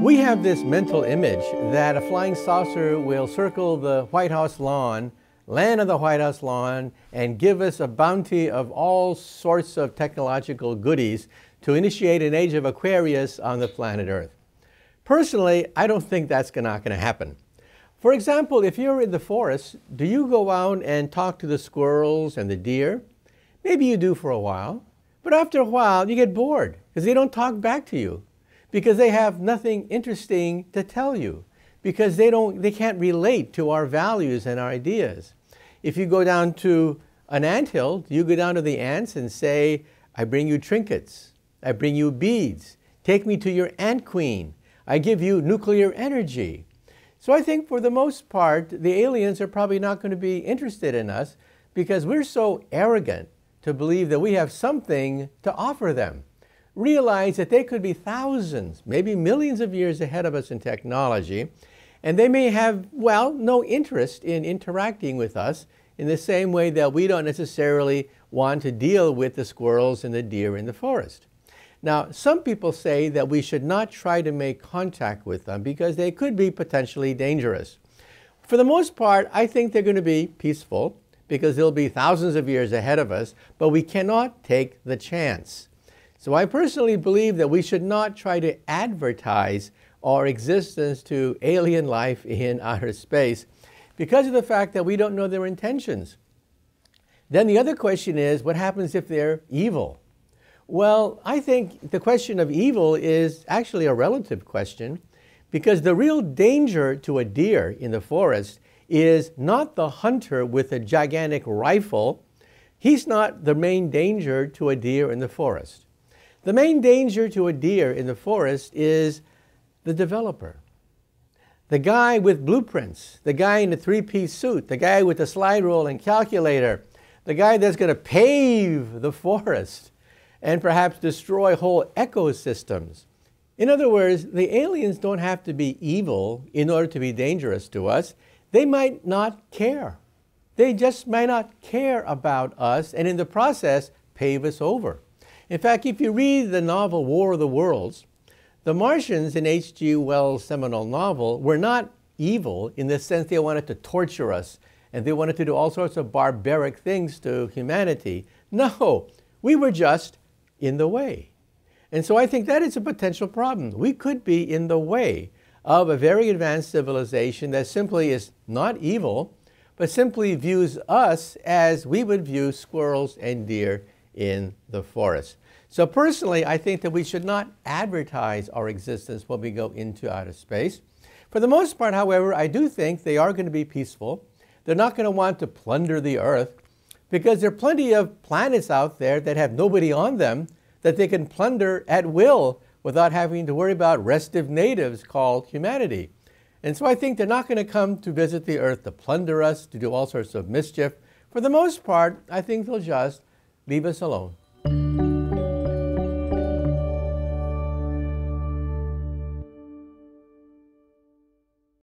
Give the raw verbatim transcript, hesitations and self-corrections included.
We have this mental image that a flying saucer will circle the White House lawn, land on the White House lawn, and give us a bounty of all sorts of technological goodies to initiate an age of Aquarius on the planet Earth. Personally, I don't think that's not going to happen. For example, if you're in the forest, do you go out and talk to the squirrels and the deer? Maybe you do for a while, but after a while you get bored because they don't talk back to you, because they have nothing interesting to tell you, because they don't, they can't relate to our values and our ideas. If you go down to an anthill, you go down to the ants and say, I bring you trinkets, I bring you beads, take me to your ant queen, I give you nuclear energy. So I think for the most part, the aliens are probably not going to be interested in us because we're so arrogant to believe that we have something to offer them. Realize that they could be thousands, maybe millions of years ahead of us in technology, and they may have, well, no interest in interacting with us in the same way that we don't necessarily want to deal with the squirrels and the deer in the forest. Now, some people say that we should not try to make contact with them because they could be potentially dangerous. For the most part, I think they're going to be peaceful because they'll be thousands of years ahead of us, but we cannot take the chance. So I personally believe that we should not try to advertise our existence to alien life in outer space because of the fact that we don't know their intentions. Then the other question is, what happens if they're evil? Well, I think the question of evil is actually a relative question, because the real danger to a deer in the forest is not the hunter with a gigantic rifle. He's not the main danger to a deer in the forest. The main danger to a deer in the forest is the developer, the guy with blueprints, the guy in the three-piece suit, the guy with the slide rule and calculator, the guy that's going to pave the forest and perhaps destroy whole ecosystems. In other words, the aliens don't have to be evil in order to be dangerous to us. They might not care. They just might not care about us and in the process pave us over. In fact, if you read the novel War of the Worlds, the Martians in H G Wells' seminal novel were not evil in the sense they wanted to torture us and they wanted to do all sorts of barbaric things to humanity. No, we were just in the way. And so I think that is a potential problem. We could be in the way of a very advanced civilization that simply is not evil, but simply views us as we would view squirrels and deer in the forest. So personally, I think that we should not advertise our existence when we go into outer space. For the most part, however, I do think they are going to be peaceful. They're not going to want to plunder the Earth, because there are plenty of planets out there that have nobody on them that they can plunder at will without having to worry about restive natives called humanity. And so I think they're not going to come to visit the Earth to plunder us, to do all sorts of mischief. For the most part, I think they'll just leave us alone.